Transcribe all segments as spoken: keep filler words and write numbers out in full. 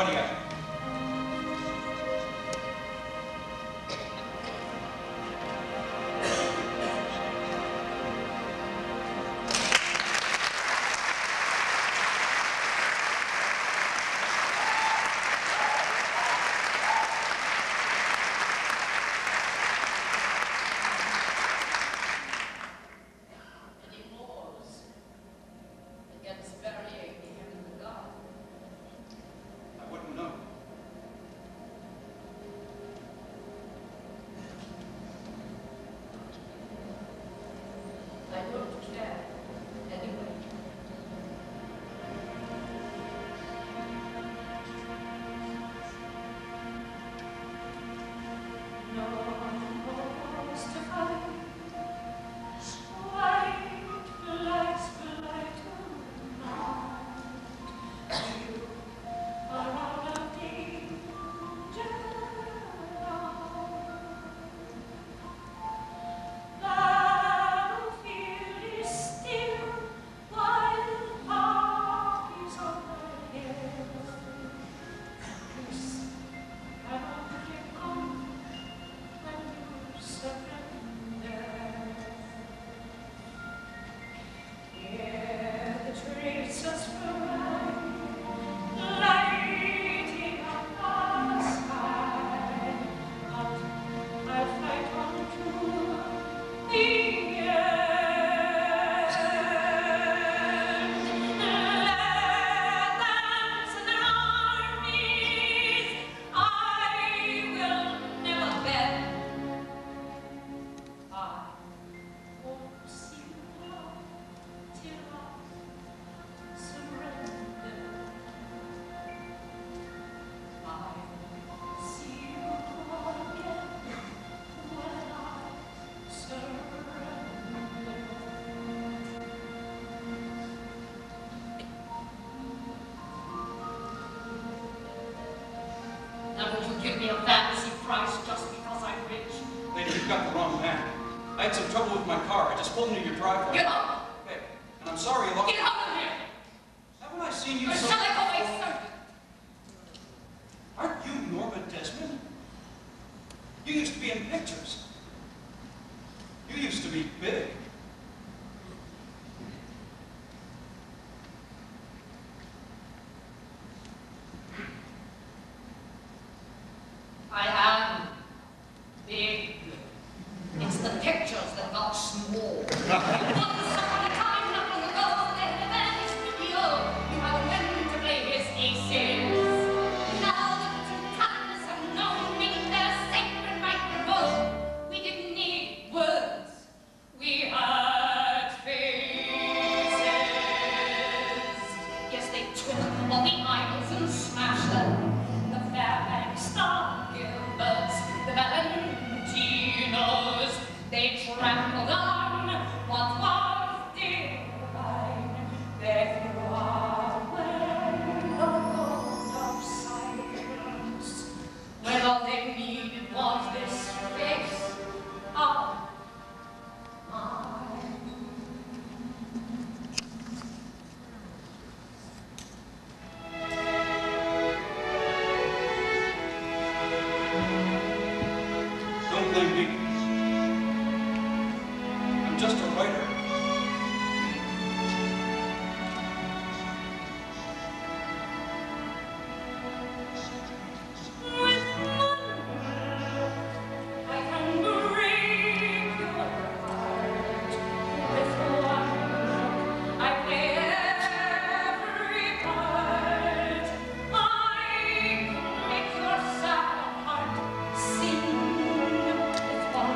What do you got? Give me a fancy price just because I'm rich. Lady, you've got the wrong man. I had some trouble with my car. I just pulled into your driveway. Get out! Hey, and I'm sorry you lost. Get out of here! Haven't I seen you Or so... shall I go away, sir? Aren't you Norma Desmond? You used to be in pictures. You used to be big. I am big. It's the pictures that got small. Once upon a time, not long ago, they had a man studio. You had men to play his aces. Now the two towns have known me their sacred microphone. We didn't need words. We had faces. Yes, they took all the idols and smashed them. The Fairbanks Star. The Valentinos, they trampled on what was divine. They threw away the gold of silence, when all they needed was this face of mine. Don't blame me. I'm just a writer. With one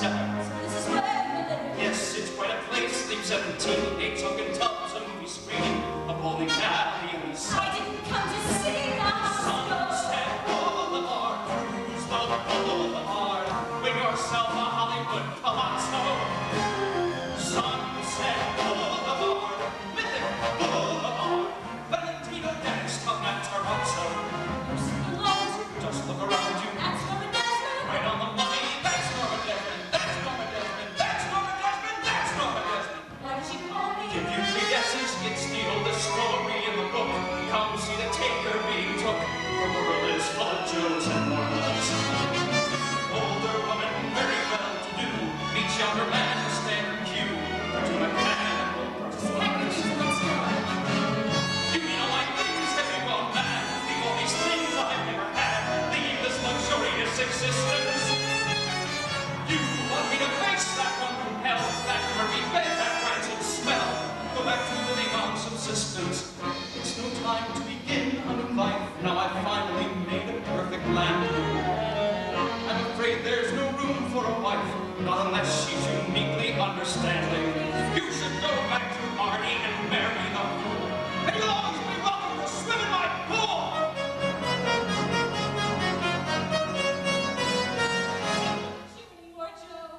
step. So this is where we live. Yes, it's quite a place. Sleep seventeen, eight sunken tubs, a movie screen, a bowling alley on the I side. didn't come to see the house. Sunset Boulevard, Roosevelt Boulevard, win yourself a Hollywood palazzo. Sunset Boulevard, Mythic Boulevard, Valentino danced on that terrazzo. Just look around you. That's Norma Desmond. Right on the money. That's Norma Desmond. That's Norma Desmond. That's Norma Desmond. That's Norma Desmond. Why did you call me? Give you three guesses. It's the oldest story in the book. Come see the taker being took. The world is full of Joes and Normas. Older woman, very well to do, meets younger man to stand in queue. To a cannibal person. Henry, let's go. You mean all my things have you gone mad? Leave all these things I've never had. Leave this luxurious existence. You want me to face that one from hell, that murky bed, that rancid smell. Go back to living on subsistence. It's no time to begin a new life. Now I've finally made a perfect land. I'm afraid there's no room for a wife, not unless she's uniquely understanding. You should go back to Arnie and marry the fool. And you'll always be welcome to swim in my pool. You anymore, Joe.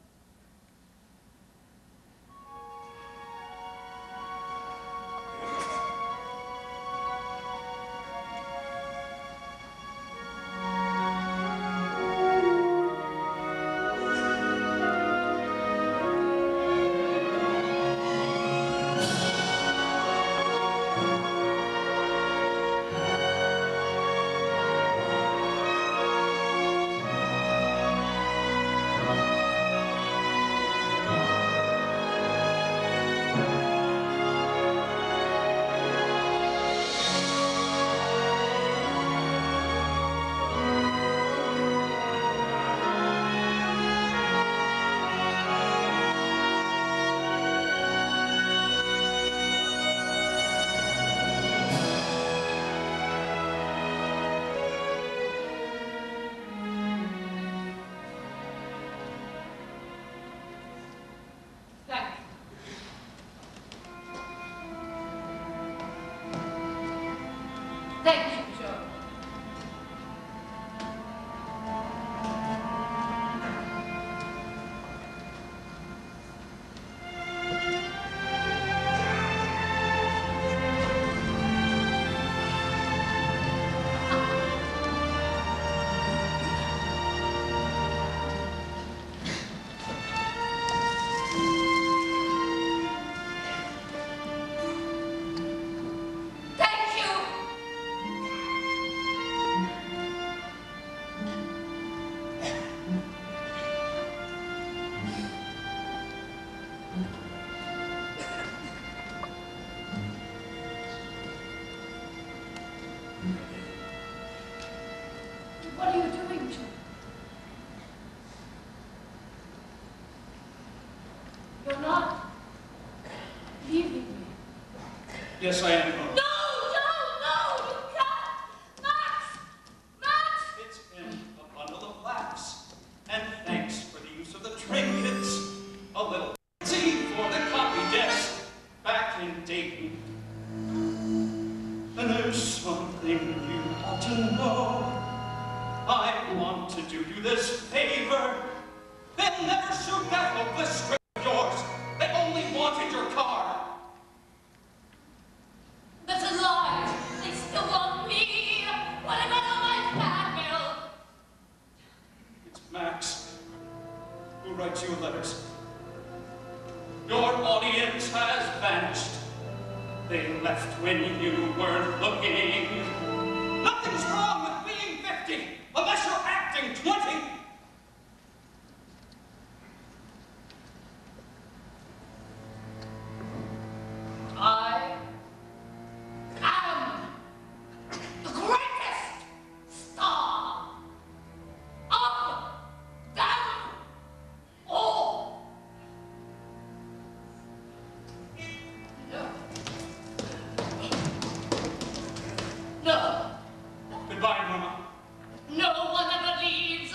Thank you. Thank you, Joe. Thank you. What are you doing, Joe? You're not leaving me. Yes, I am. No, no, no, you can't! Max! Max! It's in a bundle of flax. And thanks for the use of the trinkets. A little tea for the copy desk back in Dayton. And there's something you ought to know. I want to do you this favor. They'll never shoot that hopeless script of yours. They only wanted your car. That's a lie! They still want me! What about all my blackmail? It's Max who writes you letters. Your audience has vanished. They left when you weren't looking. Nothing's wrong with being fifty, unless you're acting twenty. I am the greatest star of them all. No. No. Goodbye, Norma. No one ever leaves